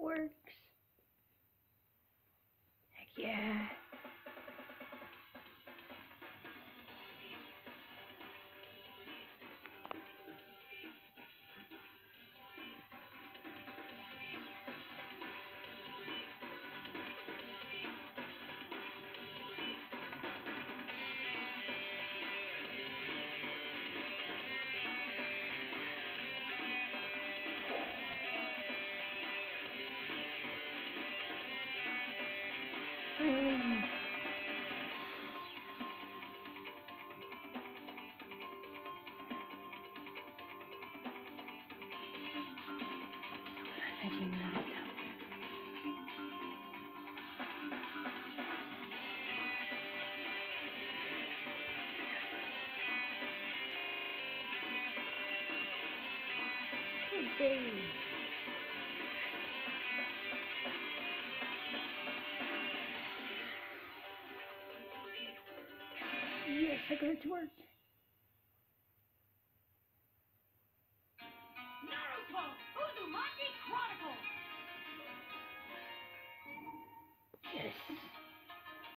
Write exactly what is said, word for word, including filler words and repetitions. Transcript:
works. Heck yeah. Finally. Making Naruto. Okay. Yes, I got it to work. NARUTO! Uzumaki Chronicle! Yes.